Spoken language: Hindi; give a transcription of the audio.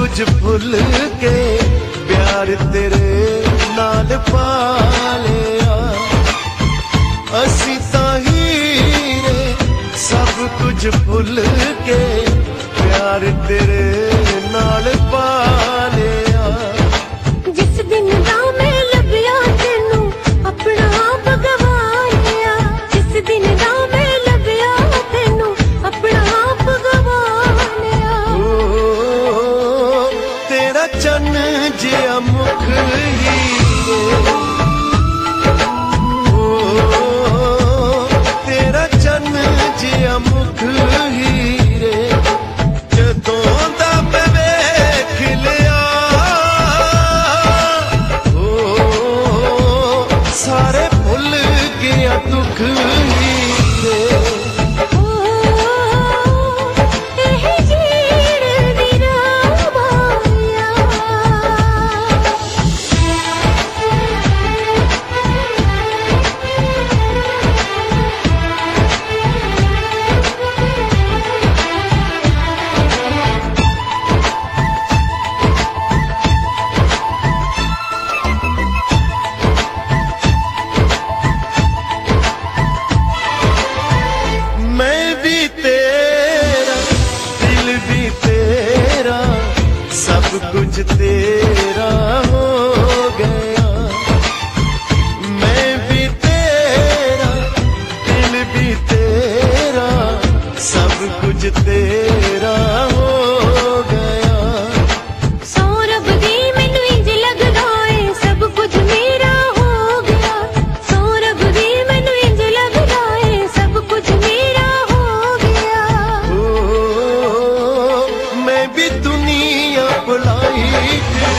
कुछ भुल के प्यार तेरे नाल पा लिया। असी तां हीरे सब कुछ भुल के प्यार तेरे नाल पा लिया। जिस दिन दा मैं लभया तेनू अपना आप गवा लिया। जिस दिन दा मैं लभया तेनू अपना आप गवा लिया। तेरा चन्न जिया मुख हीरे, तेरा चन्न जिया मुख हीरे, जदों दा मैं वेख लिया सारे भुल गया दुख हीरे। सब कुछ तेरा हो गया, मैं भी तेरा, दिल भी तेरा, सब कुछ तेरा हो गया। सौरभ दी मैनू इंज लगदा है सब कुछ मेरा हो गया। सौरभ दी मैनू इंज लगदा है सब कुछ मेरा हो गया। मैं भी दुनिया भुलाई